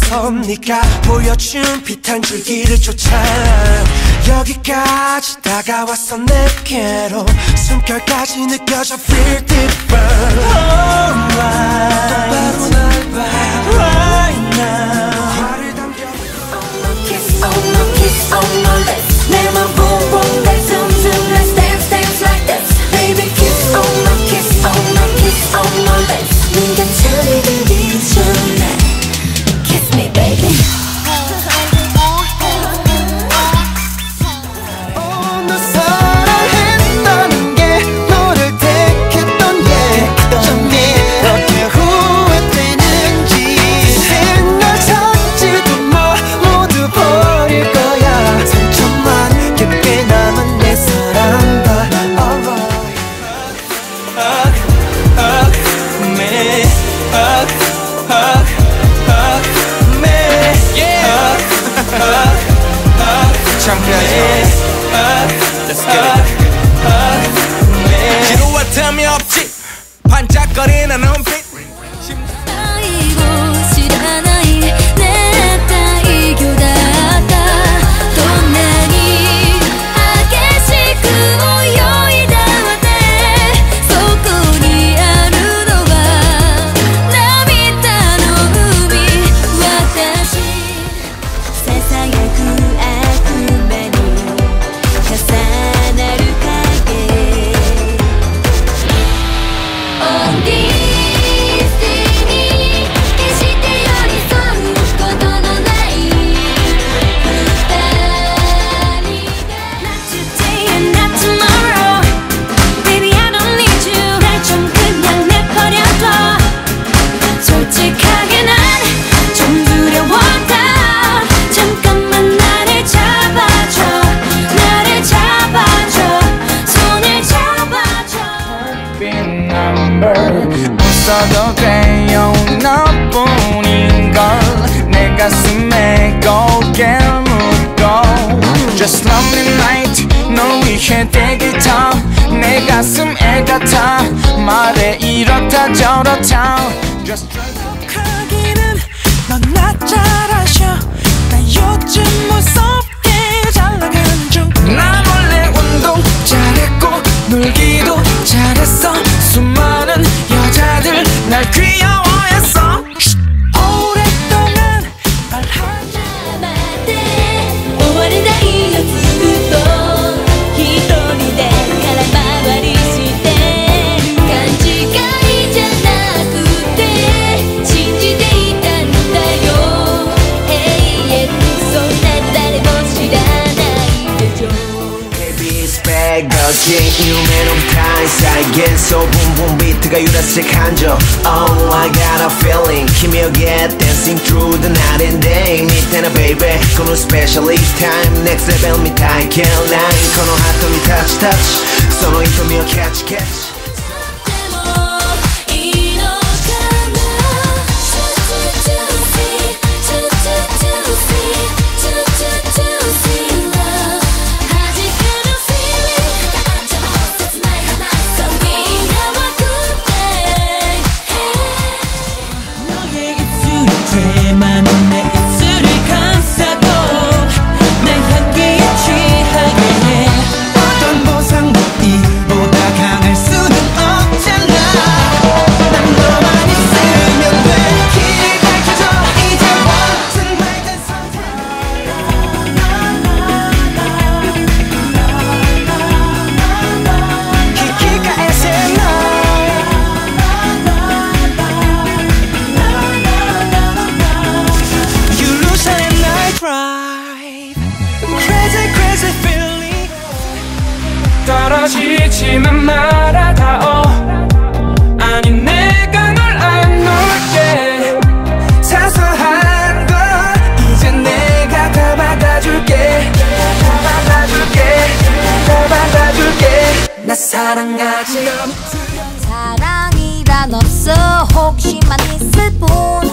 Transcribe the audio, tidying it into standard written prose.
위에서 네가 보여준 빛한 줄기를 쫓아 여기까지 다가왔어 내게로 숨결까지 느껴져 feel different Oh my 똑바로 날 봐 right now 화를 담겨 Oh no kiss, oh no kiss, oh no lips 내 맘 boom boom let's zoom zoom let's dance dance like this Baby kiss, oh no kiss, oh no kiss, oh no lips 눈 곁을 들기 전에 Kiss me baby 지루와 틈이 없지 반짝거리는 눈빛 웃어도 돼요 너뿐인걸 내 가슴에 고개를 묻고 Just lonely night 널 위해 대기타 내 가슴에 같아 말해 이렇다 저렇다 Just 가기는 넌 나 잘 아셔 나 요즘 무섭게 잘 나가는 중 나 몰래 운동 잘했고 놀기도 잘했어 수많은 여자들 날 귀여워했어 오랫동안 말하지 않았대 終わりないよずっと一人で空回りして勘違いじゃなくて信じていたんだよ永遠そんな誰も知らないでしょ 거친夢の舞台再現そうブンブンビートが揺らす感情 Oh I got a feeling 君を get dancing through the night and day みたいな baby この special time next level みたい can't lie このハートにタッチタッチその痛みをキャッチキャッチ 떨어지지만 말아다오 아니 내가 널 안놓을게 사소한 건 이제 내가 다 받아줄게 다 받아줄게 다 받아줄게 나 사랑하지 사랑이란 없어 혹시만 있을 뿐